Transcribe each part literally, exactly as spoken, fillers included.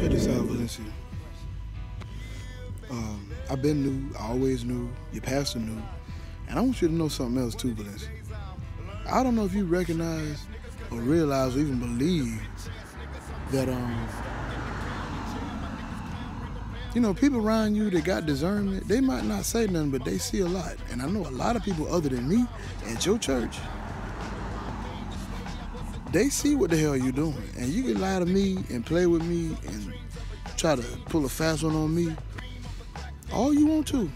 Check this out, Valencia. Um, I've been new, I always knew, your pastor knew, and I want you to know something else too, Valencia. I don't know if you recognize or realize or even believe that, um, you know, people around you that got discernment, they might not say nothing, but they see a lot. And I know a lot of people other than me at your church, they see what the hell you doing. And you can lie to me and play with me and try to pull a fast one on me all you want to.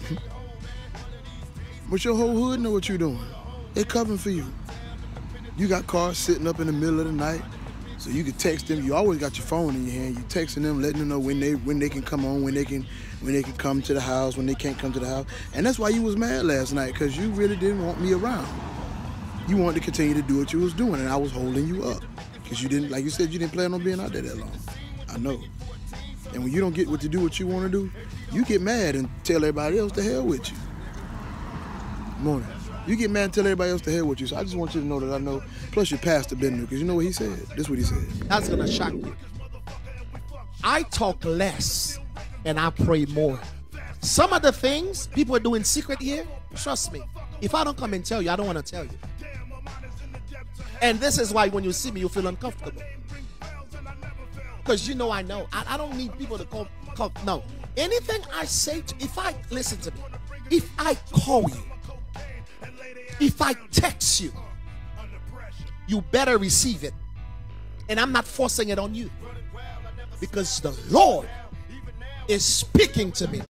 But your whole hood know what you're doing. They covering for you. You got cars sitting up in the middle of the night, so you can text them. You always got your phone in your hand. You texting them, letting them know when they when they can come on, when they can when they can come to the house, when they can't come to the house. And that's why you was mad last night, because you really didn't want me around. You wanted to continue to do what you was doing, and I was holding you up. Because you didn't, like you said, you didn't plan on being out there that long. I know. And when you don't get what to do what you want to do, you get mad and tell everybody else to hell with you. Morning. You get mad and tell everybody else to hell with you. So I just want you to know that I know. Plus your pastor been there, because you know what he said? This is what he said. That's going to shock you. I talk less and I pray more. Some of the things people are doing secret here, trust me, if I don't come and tell you, I don't want to tell you. And this is why when you see me, you feel uncomfortable. Because you know I know. I, I don't need people to come, come. No. Anything I say, to, if I, listen to me, if I call you, if I text you, you better receive it. And I'm not forcing it on you. Because the Lord is speaking to me.